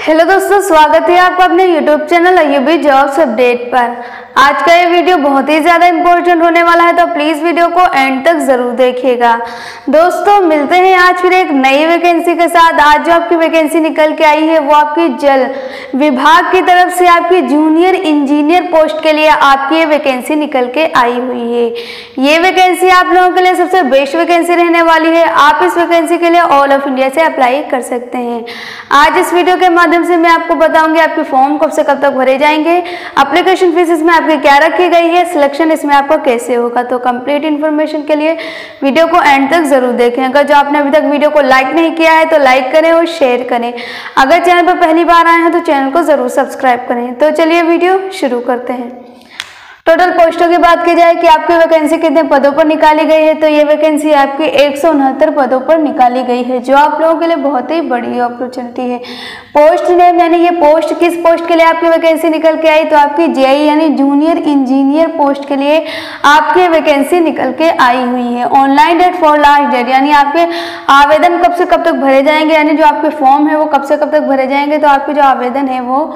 Hello दोस्तों, स्वागत है आपका अपने YouTube channel Ayubi jobs update पर। आज का ये वीडियो बहुत ही ज़्यादा इम्पोर्टेंट होने वाला है, तो प्लीज़ वीडियो को एंड तक ज़रूर देखिएगा। दोस्तों, मिलते हैं आज फिर एक नई वैकेंसी के साथ। आज जो आपकी वैकेंसी निकल के आई है वो आपकी जल विभाग की तरफ से आपकी जूनियर इंजीनियर पोस्ट के लिए आपकी ये वैकेंसी निकल के आई हुई है। ये वैकेंसी आप लोगों के लिए सबसे बेस्ट वैकेंसी रहने वाली है। आप इस वैकेंसी के लिए ऑल ऑफ इंडिया से अप्लाई कर सकते हैं। आज इस वीडियो के माध्यम से मैं आपको बताऊंगी आपके फॉर्म कब से कब तक भरे जाएंगे, एप्लीकेशन फीस इसमें आपकी क्या रखी गई है, सिलेक्शन इसमें आपको कैसे होगा। तो कंप्लीट इन्फॉर्मेशन के लिए वीडियो को एंड तक जरूर देखें। अगर जो आपने अभी तक वीडियो को लाइक नहीं किया है तो लाइक करें और शेयर करें। अगर चैनल पर पहली बार आए हैं तो चैनल को जरूर सब्सक्राइब करें। तो चलिए वीडियो शुरू करते हैं। टोटल पोस्टों की बात की जाए कि आपकी वैकेंसी कितने पदों पर निकाली गई है, तो ये वैकेंसी आपकी 169 पदों पर निकाली गई है, जो आप लोगों के लिए बहुत ही बड़ी अपॉर्चुनिटी है। पोस्ट नेम यानी ये पोस्ट किस पोस्ट के लिए आपकी वैकेंसी निकल के आई, तो आपकी जेई यानी जूनियर इंजीनियर पोस्ट के लिए आपकी वैकेंसी निकल के आई हुई है। Online date for last date यानी आपके आवेदन कब से कब तक भरे जाएंगे, यानी जो आपके फॉर्म है वो कब से कब तक भरे जाएंगे, तो आपके जो आवेदन है वो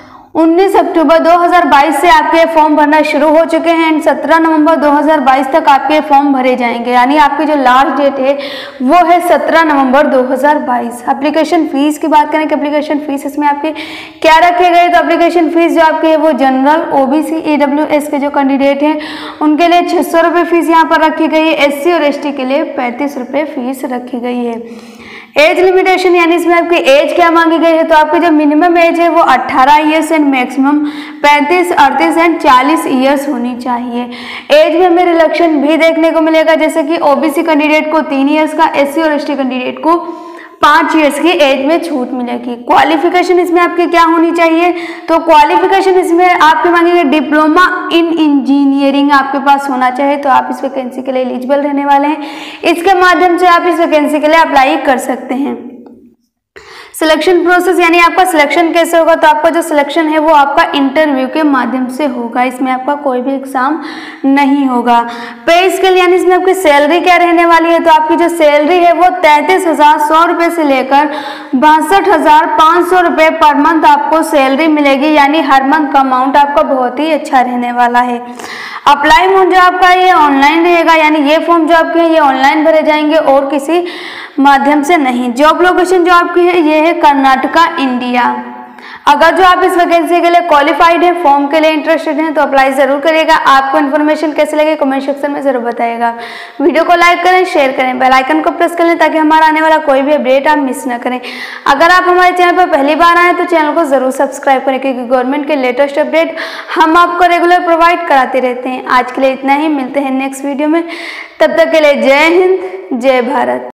19 अक्टूबर 2022 से आपके फॉर्म भरना शुरू हो चुके हैं एंड 17 नवंबर 2022 तक आपके फॉर्म भरे जाएंगे। यानी आपकी जो लास्ट डेट है वो है 17 नवंबर 2022। एप्लीकेशन फीस की बात करें कि एप्लीकेशन फीस इसमें आपके क्या रखे गए, तो एप्लीकेशन फीस जो आपके है वो जनरल, ओबीसी, ईडब्ल्यूएस के जो कैंडिडेट हैं उनके लिए 600 रुपये फीस यहाँ पर रखी गई है। एससी और एसटी के लिए 35 रुपये फीस रखी गई है। एज लिमिटेशन यानी इसमें आपकी एज क्या मांगी गई है, तो आपकी जो मिनिमम एज है वो 18 years and maximum 35, 38 and 40 years होनी चाहिए। एज में हमें रिलैक्सेशन भी देखने को मिलेगा, जैसे कि ओबीसी कैंडिडेट को 3 ईयर्स का, एससी और एसटी कैंडिडेट को 5 ईयर्स की एज में छूट मिलेगी। क्वालिफिकेशन इसमें आपकी क्या होनी चाहिए, तो क्वालिफिकेशन इसमें आपके मांगेंगे डिप्लोमा इन इंजीनियरिंग आपके पास होना चाहिए, तो आप इस वैकेंसी के लिए एलिजिबल रहने वाले हैं। इसके माध्यम से आप इस वैकेंसी के लिए अप्लाई कर सकते हैं। सिलेक्शन प्रोसेस यानी आपका सिलेक्शन कैसे होगा, तो आपका जो सिलेक्शन है वो आपका इंटरव्यू के माध्यम से होगा। इसमें आपका कोई भी एग्जाम नहीं होगा। पे स्केल यानी इसमें आपकी सैलरी क्या रहने वाली है, तो आपकी जो सैलरी है वो 33,100 रुपये से लेकर 62,500 रुपये पर मंथ आपको सैलरी मिलेगी। यानी हर मंथ का अमाउंट आपका बहुत ही अच्छा रहने वाला है। अप्लाई मोड जो आपका ये ऑनलाइन रहेगा, यानी ये फॉर्म जो आपके हैं ये ऑनलाइन भरे जाएंगे और किसी माध्यम से नहीं। जॉब लोकेशन जो आपकी है ये है कर्नाटका, इंडिया। अगर जो आप इस वैकेंसी के लिए क्वालिफाइड है, फॉर्म के लिए इंटरेस्टेड हैं, तो अप्लाई जरूर करिएगा। आपको इन्फॉर्मेशन कैसे लगे कमेंट सेक्शन में जरूर बताइएगा। वीडियो को लाइक करें, शेयर करें, बेल आइकन को प्रेस कर लें ताकि हमारा आने वाला कोई भी अपडेट आप मिस ना करें। अगर आप हमारे चैनल पर पहली बार आए तो चैनल को जरूर सब्सक्राइब करें, क्योंकि गवर्नमेंट के लेटेस्ट अपडेट हम आपको रेगुलर प्रोवाइड कराते रहते हैं। आज के लिए इतना ही, मिलते हैं नेक्स्ट वीडियो में। तब तक के लिए जय हिंद, जय भारत।